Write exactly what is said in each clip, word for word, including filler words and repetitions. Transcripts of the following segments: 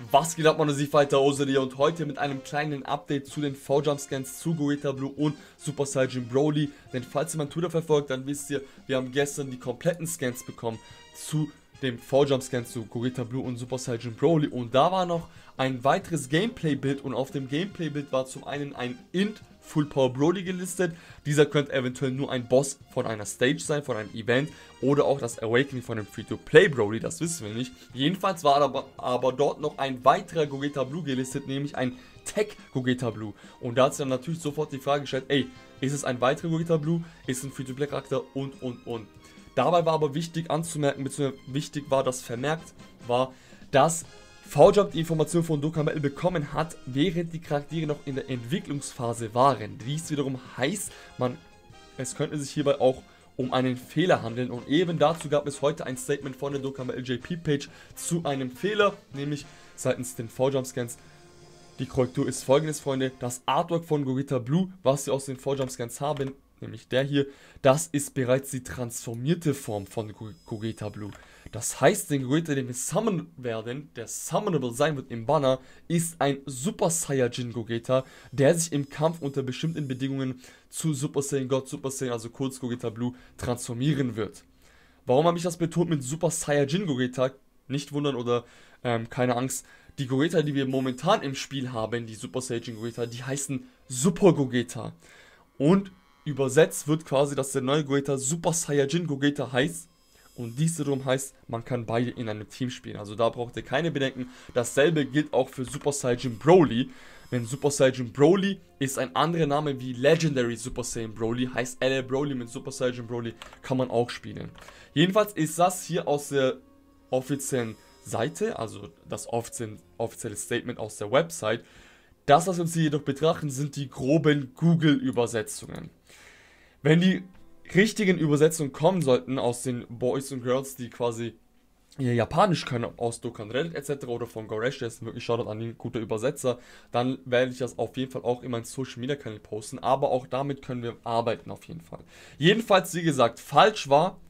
Was geht ab, meine Fighter Oseria, und heute mit einem kleinen Update zu den V-Jump-Scans zu Gogeta Blue und Super Saiyan Broly. Denn falls ihr mein Twitter verfolgt, dann wisst ihr, wir haben gestern die kompletten Scans bekommen zu dem V-Jump-Scan zu Gogeta Blue und Super Saiyan Broly. Und da war noch ein weiteres Gameplay-Bild, und auf dem Gameplay-Bild war zum einen ein Int Full Power Broly gelistet. Dieser könnte eventuell nur ein Boss von einer Stage sein, von einem Event, oder auch das Awakening von einem Free-to-Play Broly, das wissen wir nicht. Jedenfalls war aber, aber dort noch ein weiterer Gogeta Blue gelistet, nämlich ein Tech Gogeta Blue. Und da hat sich dann natürlich sofort die Frage gestellt, ey, ist es ein weiterer Gogeta Blue, ist es ein Free-to-Play Charakter und und und. Dabei war aber wichtig anzumerken, beziehungsweise wichtig war, dass vermerkt war, dass V-Jump die Information von Dokkan Battle bekommen hat, während die Charaktere noch in der Entwicklungsphase waren. Dies wiederum heißt, man, es könnte sich hierbei auch um einen Fehler handeln, und eben dazu gab es heute ein Statement von der Dokkan Battle J P Page zu einem Fehler, nämlich seitens den V-Jump Scans. Die Korrektur ist folgendes, Freunde: Das Artwork von Gogeta Blue, was sie aus den V-Jump Scans haben, nämlich der hier, das ist bereits die transformierte Form von Gogeta Blue. Das heißt, den Gogeta, den wir summonen werden, der summonable sein wird im Banner, ist ein Super Saiyajin Gogeta, der sich im Kampf unter bestimmten Bedingungen zu Super Saiyan God, Super Saiyan, also kurz Gogeta Blue, transformieren wird. Warum habe ich das betont mit Super Saiyajin Gogeta? Nicht wundern oder ähm, keine Angst. Die Gogeta, die wir momentan im Spiel haben, die Super Saiyajin Gogeta, die heißen Super Gogeta. Und übersetzt wird quasi, dass der neue Gogeta Super Saiyajin Gogeta heißt. Und dies wiederum heißt, man kann beide in einem Team spielen. Also da braucht ihr keine Bedenken. Dasselbe gilt auch für Super Saiyan Broly. Denn Super Saiyan Broly ist ein anderer Name wie Legendary Super Saiyan Broly. Heißt L L Broly, mit Super Saiyan Broly kann man auch spielen. Jedenfalls ist das hier aus der offiziellen Seite, also das offizielle Statement aus der Website. Das, was wir uns hier jedoch betrachten, sind die groben Google-Übersetzungen. Wenn die richtigen Übersetzungen kommen sollten aus den Boys und Girls, die quasi ihr Japanisch können, aus Dokkan Reddit et cetera oder von Goresh, der ist wirklich Shoutout an den guter Übersetzer, dann werde ich das auf jeden Fall auch in meinen Social Media Kanal posten, aber auch damit können wir arbeiten auf jeden Fall. Jedenfalls, wie gesagt, falsch war,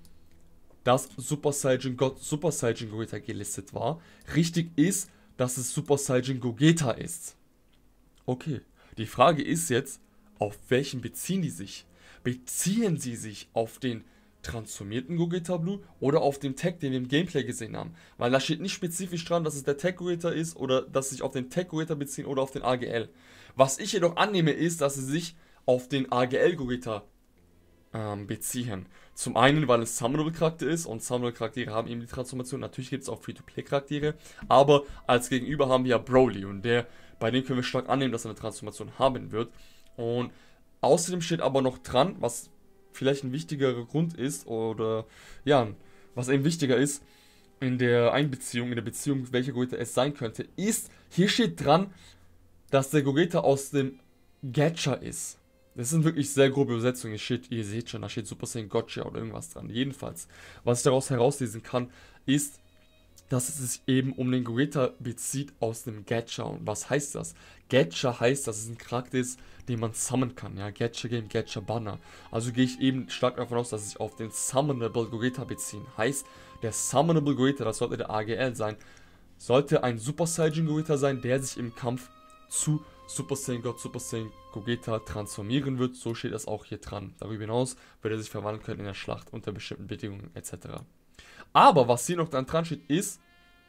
dass Super Saiyan God, Super Saiyan Gogeta gelistet war. Richtig ist, dass es Super Saiyan Gogeta ist. Okay, die Frage ist jetzt, auf welchen beziehen die sich? Beziehen sie sich auf den transformierten Gogeta Blue oder auf den Tech, den wir im Gameplay gesehen haben? Weil da steht nicht spezifisch dran, dass es der Tech Gogeta ist oder dass sie sich auf den Tech Gogeta beziehen oder auf den A G L. Was ich jedoch annehme, ist, dass sie sich auf den A G L Gogeta ähm, beziehen. Zum einen, weil es Summonable Charakter ist, und Summonable Charaktere haben eben die Transformation. Natürlich gibt es auch Free-to-Play Charaktere, aber als Gegenüber haben wir ja Broly, und der, bei dem können wir stark annehmen, dass er eine Transformation haben wird. Und außerdem steht aber noch dran, was vielleicht ein wichtigerer Grund ist, oder ja, was eben wichtiger ist in der Einbeziehung, in der Beziehung, welcher Gogeta es sein könnte, ist, hier steht dran, dass der Gogeta aus dem Gacha ist. Das sind wirklich sehr grobe Übersetzungen. Hier steht, ihr seht schon, da steht Super Saiyan Gotcha oder irgendwas dran. Jedenfalls, was ich daraus herauslesen kann, ist, dass es sich eben um den Gogeta bezieht aus dem Gacha. Und was heißt das? Gacha heißt, dass es ein Charakter ist, den man summonen kann. Ja, Gacha Game, Gacha Banner. Also gehe ich eben stark davon aus, dass es sich auf den Summonable Gogeta beziehen. Heißt, der Summonable Gogeta, das sollte der A G L sein, sollte ein Super Saiyan Gogeta sein, der sich im Kampf zu Super Saiyan God, Super Saiyan Gogeta transformieren wird. So steht das auch hier dran. Darüber hinaus wird er sich verwandeln können in der Schlacht unter bestimmten Bedingungen et cetera. Aber was hier noch dann dran steht, ist,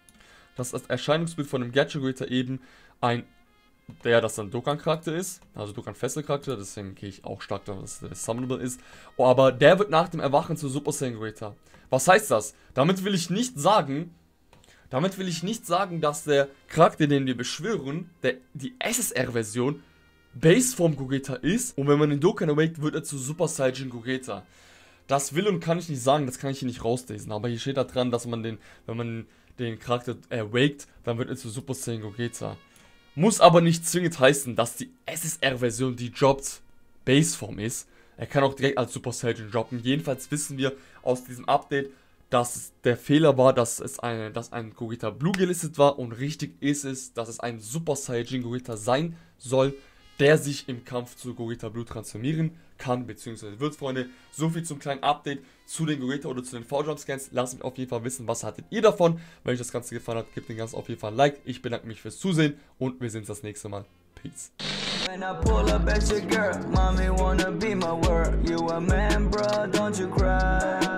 dass das Erscheinungsbild von dem Gacha Gogeta eben ein, der das dann Dokkan-Charakter ist, also Dokkan-Fessel-Charakter, deswegen gehe ich auch stark davon, dass der Summonable ist. Oh, aber der wird nach dem Erwachen zu Super Saiyan Gogeta. Was heißt das? Damit will ich nicht sagen, damit will ich nicht sagen, dass der Charakter, den wir beschwören, der, die S S R-Version, Baseform Gogeta ist, und wenn man den Dokkan awakt, wird er zu Super Saiyan Gogeta. Das will und kann ich nicht sagen, das kann ich hier nicht rauslesen, aber hier steht da dran, dass man den, wenn man den Charakter erwakt, dann wird er zu Super Saiyan Gogeta. Muss aber nicht zwingend heißen, dass die S S R-Version, die droppt, Baseform ist. Er kann auch direkt als Super Saiyan droppen. Jedenfalls wissen wir aus diesem Update, dass es der Fehler war, dass es eine, dass ein Gogeta Blue gelistet war, und richtig ist es, dass es ein Super Saiyan Gogeta sein soll, der sich im Kampf zu Gogeta Blue transformieren kann, beziehungsweise wird, Freunde. So viel zum kleinen Update zu den Gogeta oder zu den V-Jump-Scans. Lasst mich auf jeden Fall wissen, was hattet ihr davon. Wenn euch das Ganze gefallen hat, gebt den Ganzen auf jeden Fall ein Like. Ich bedanke mich fürs Zusehen und wir sehen uns das nächste Mal. Peace. When I pull up at your girl, mommy wanna be my world. You a man, bro, don't you cry.